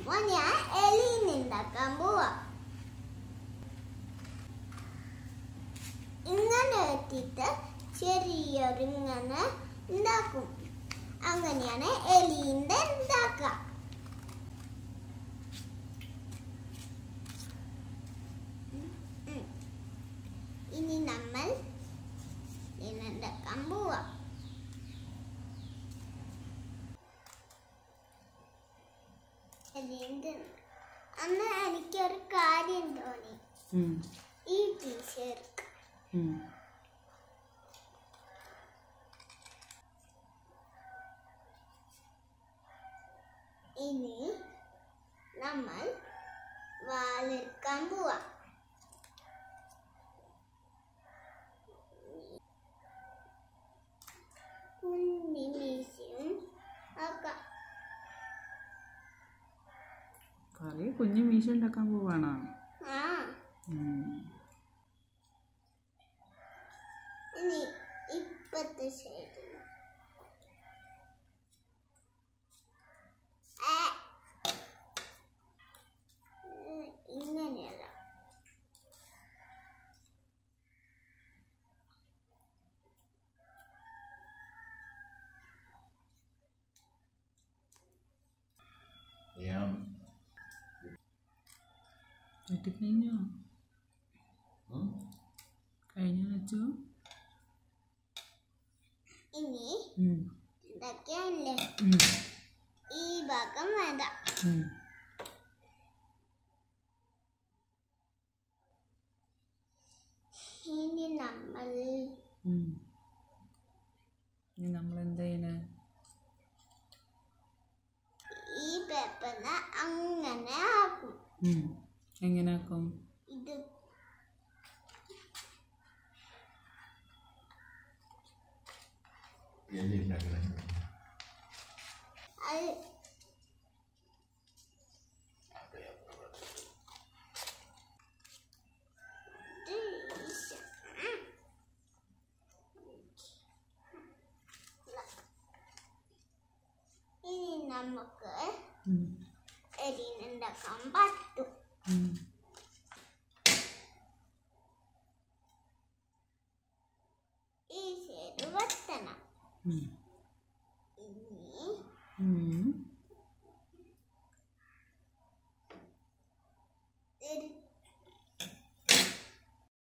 അപ്പോൾ ഞാൻ എലീനെ ഉണ്ടാക്കാൻ പോവാ. ഇങ്ങനെ വെച്ചിട്ട് ചെറിയൊരിങ്ങനെ ഉണ്ടാക്കും. അങ്ങനെയാണ് എലീൻ്റെ ഉണ്ടാക്കുക. ഇനി നമ്മൾ ഉണ്ടാക്കാൻ പോവാ. അന്ന് എനിക്കൊരു കാര്യം തോന്നി. ഈ ടീച്ചർക്ക് ഇനി നമ്മൾ വാലെടുക്കാൻ പോവാ. കുഞ്ഞു മീശ ഉണ്ടാക്കാൻ പോവാണോ? ഇനി ഇപ്പത്തെ സൈഡിൽ ഇങ്ങനെയല്ല. കഴിഞ്ഞോ? കഴിഞ്ഞു വെച്ചോ. ഇനി ഇതൊക്കെയല്ലേ, ഈ ഭാഗം വേണ്ട. ഇനി നമ്മൾ എന്താ ചെയ്യണേ? ഈ പേപ്പറിനെ അങ്ങനെ ആക്കും. എങ്ങനെ ആക്കും? ഇത് ഇനി നമുക്ക് എലിനുണ്ടാക്കാൻ പറ്റും. ഈ സൈഡ് വെട്ടണം.